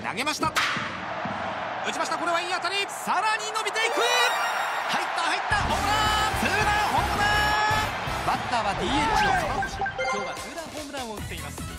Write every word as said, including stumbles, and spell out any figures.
投げました、打ちました。これはいい当たり、さらに伸びていく、入った入った、ホームラン、ツーランホームラン。バッターは ディーエイチ の川越。今日はツーランホームランを打っています。